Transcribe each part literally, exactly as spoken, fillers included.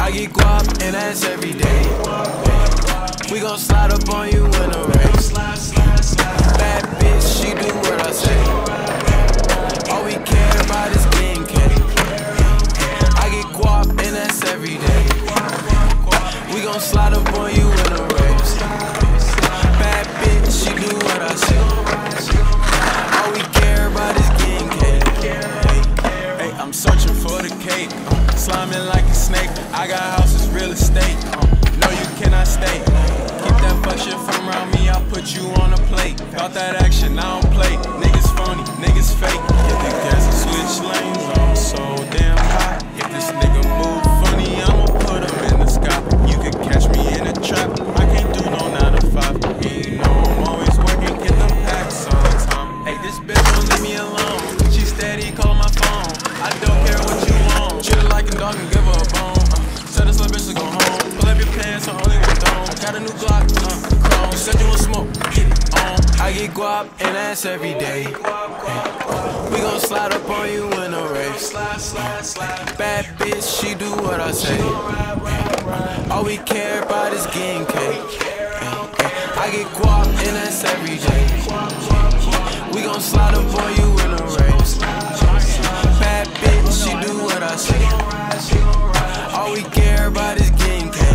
I get guap and that's every day. We gon' slide up on you in a race. Bad bitch, she do what I say. All we care about is getting cake. I get guap and that's every day. We gon' slide up on you in a race. Bad bitch, she do what I say. All we care about is getting cake. Hey, I'm searching for the cake. Uh, sliming like a snake. I got houses, real estate. Uh, no, you cannot stay. Keep that fuck shit from around me. I'll put you on a plate. Got that action, I don't play. Niggas phony, niggas fake. Get the gas and switch lanes. I'm so damn hot. If this nigga move funny, I'ma put him in the sky. You can catch me in a trap. I can't do no nine to five. You know I'm always working, get them packs on time. Hey, this bitch don't leave me alone. She steady call my phone. I don't care what you want. Treat her like a dog and give her a bone. Uh, tell this little bitch to go home. Pull up your pants, I only want dome. I got a new Glock, uh, chrome. You said you want smoke, get it on. I get guap and that's every day. Hey. We gon' slide up on you in a race. Bad bitch, she do what I say. All we care about is getting cake. I get guap and that's every day. We gon' slide up on you in a race. Bad bitch, she do what I say. All we care about is getting cake.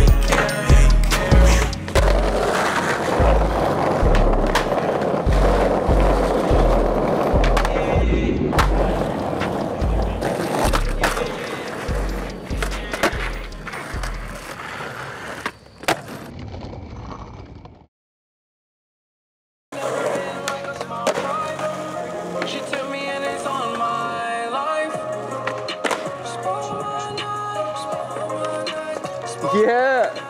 She took me and it's on my life. Yeah.